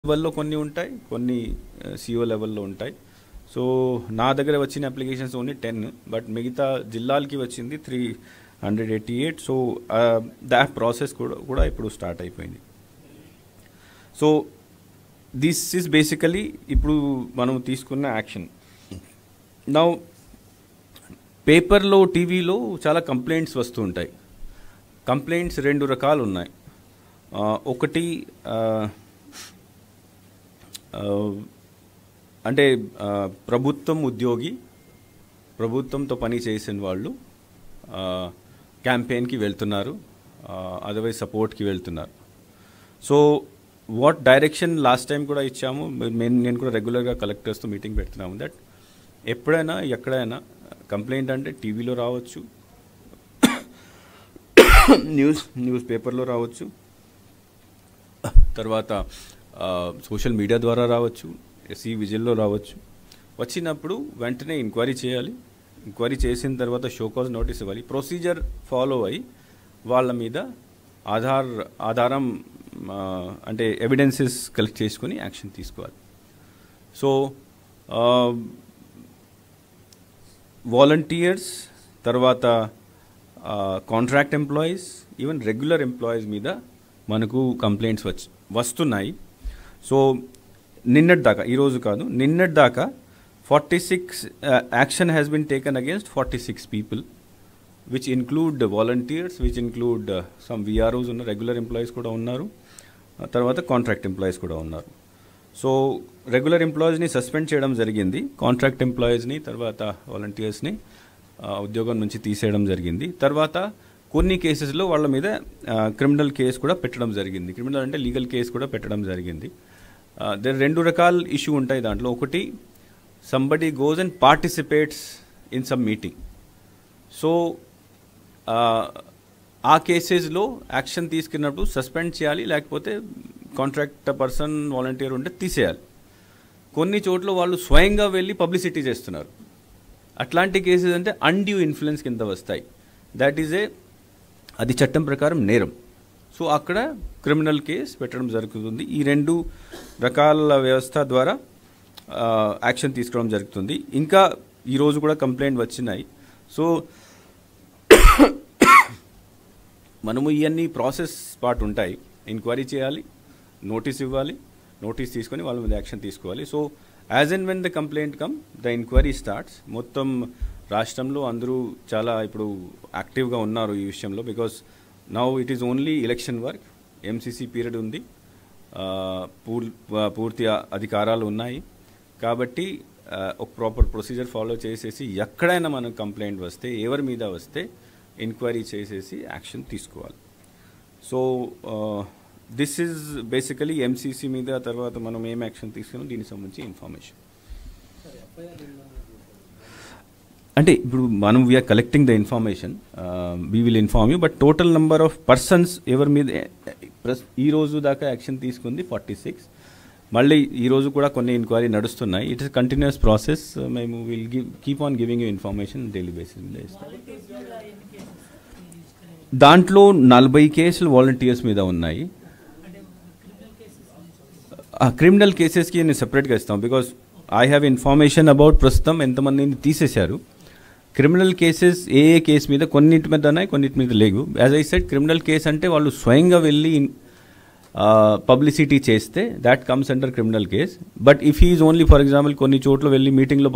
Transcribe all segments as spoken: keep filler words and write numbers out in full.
లెవెల్లో కొన్ని ఉంటాయి, కొన్ని సిఓ లెవెల్లో ఉంటాయి. సో నా దగ్గర వచ్చిన అప్లికేషన్స్ ఓన్లీ టెన్, బట్ మిగతా జిల్లాలకి వచ్చింది three hundred eighty eight. So that process కూడా కూడా ఇప్పుడు స్టార్ట్ అయిపోయింది. సో దిస్ ఈజ్ బేసికలీ ఇప్పుడు మనం తీసుకున్న యాక్షన్. నౌ పేపర్లో, టీవీలో చాలా కంప్లైంట్స్ వస్తూ ఉంటాయి. కంప్లైంట్స్ రెండు రకాలు ఉన్నాయి. ఒకటి అంటే ప్రభుత్వం ఉద్యోగి, ప్రభుత్వంతో పని చేసిన వాళ్ళు క్యాంపెయిన్కి వెళ్తున్నారు, అదర్వైజ్ సపోర్ట్కి వెళ్తున్నారు. So what direction last time కూడా ఇచ్చాము, నేను కూడా రెగ్యులర్గా కలెక్టర్స్తో మీటింగ్ పెడుతున్నాము. దట్ ఎప్పుడైనా ఎక్కడైనా కంప్లైంట్ అంటే టీవీలో రావచ్చు, న్యూస్ న్యూస్ పేపర్లో రావచ్చు, తర్వాత సోషల్ మీడియా ద్వారా రావచ్చు, ఎస్సీ విజిల్లో రావచ్చు. వచ్చినప్పుడు వెంటనే ఎంక్వైరీ చేయాలి. ఎంక్వైరీ చేసిన తర్వాత షోకాజ్ నోటీస్ ఇవ్వాలి. ప్రొసీజర్ ఫాలో అయ్యి వాళ్ళ మీద ఆధార్ ఆధారం అంటే ఎవిడెన్సెస్ కలెక్ట్ చేసుకుని యాక్షన్ తీసుకోవాలి. సో వాలంటీర్స్, తర్వాత contract employees, even regular employees మీద మనకు కంప్లైంట్స్ వచ్చి వస్తున్నాయి. సో నిన్నటి దాకా, ఈరోజు కాదు, నిన్నటి దాకా forty six action has been taken against forty six people, which include volunteers, which include some VROs ఉన్న రెగ్యులర్ ఎంప్లాయీస్ కూడా ఉన్నారు, తర్వాత కాంట్రాక్ట్ ఎంప్లాయీస్ కూడా ఉన్నారు. సో రెగ్యులర్ ఎంప్లాయీస్ని సస్పెండ్ చేయడం జరిగింది, కాంట్రాక్ట్ ఎంప్లాయీస్ని తర్వాత వాలంటీర్స్ని ఉద్యోగం నుంచి తీసేయడం జరిగింది. తర్వాత కొన్ని కేసెస్లో వాళ్ళ మీద క్రిమినల్ కేసు కూడా పెట్టడం జరిగింది. క్రిమినల్ అంటే లీగల్ కేసు కూడా పెట్టడం జరిగింది. దర్ రెండు రకాల ఇష్యూ ఉంటాయి దాంట్లో. ఒకటి, somebody goes and participates in some meeting. So ఆ కేసెస్లో యాక్షన్ తీసుకున్నప్పుడు సస్పెండ్ చేయాలి, లేకపోతే కాంట్రాక్ట్ పర్సన్, వాలంటీర్ ఉంటే తీసేయాలి. కొన్ని చోట్ల వాళ్ళు స్వయంగా వెళ్ళి పబ్లిసిటీ చేస్తున్నారు. అట్లాంటి కేసెస్ అంటే అన్డ్యూ ఇన్ఫ్లుయెన్స్ కింద వస్తాయి. దాట్ ఈజ్ ఏ అది చట్టం ప్రకారం నేరం. సో అక్కడ క్రిమినల్ కేసు పెట్టడం జరుగుతుంది. ఈ రెండు రకాల వ్యవస్థ ద్వారా యాక్షన్ తీసుకోవడం జరుగుతుంది. ఇంకా ఈరోజు కూడా కంప్లైంట్ వచ్చినాయి. సో మనము ఇవన్నీ ప్రాసెస్ పార్ట్ ఉంటాయి. ఎంక్వైరీ చేయాలి, నోటీస్ ఇవ్వాలి, నోటీస్ తీసుకొని వాళ్ళ మీద యాక్షన్ తీసుకోవాలి. So as and when the complaint come, the enquiry starts. మొత్తం రాష్ట్రంలో అందరూ చాలా ఇప్పుడు యాక్టివ్గా ఉన్నారు ఈ విషయంలో. Because now it is only election work, MCC period ఉంది, పూర్తి అధికారాలు ఉన్నాయి. కాబట్టి ఒక ప్రాపర్ ప్రొసీజర్ ఫాలో చేసేసి ఎక్కడైనా మనకు కంప్లైంట్ వస్తే, ఎవరి మీద వస్తే ఎంక్వైరీ చేసేసి యాక్షన్ తీసుకోవాలి. So this is basically MCC మీద. తర్వాత మనం ఏం యాక్షన్ తీసుకున్నాం దీనికి సంబంధించి ఇన్ఫర్మేషన్. అంటే ఇప్పుడు మనం we are collecting the information, we will inform you. But total number of persons ఎవరి మీద ఈ రోజు దాకా యాక్షన్ తీసుకుంది ఫార్టీ సిక్స్. మళ్ళీ ఈరోజు కూడా కొన్ని ఎంక్వైరీ నడుస్తున్నాయి. It is continuous process. మేము will give keep on giving you information daily basis మీద. దాంట్లో నలభై కేసులు వాలంటీర్స్ మీద ఉన్నాయి. క్రిమినల్ కేసెస్కి నేను సెపరేట్గా ఇస్తాం. Because I have information about ప్రస్తుతం ఎంతమందిని తీసేశారు. క్రిమినల్ కేసెస్ ఏ ఏ కేసు మీద, కొన్నిటి మీద ఉన్నాయి, కొన్నిటి మీద లేవు. As I said, criminal case అంటే వాళ్ళు స్వయంగా వెళ్ళి పబ్లిసిటీ చేస్తే that comes under criminal case. But if is only, for example, కొన్ని చోట్ల వెళ్ళి మీటింగ్లో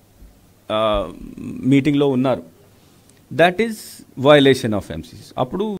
మీటింగ్లో ఉన్నారు, that is violation of M C C. అప్పుడు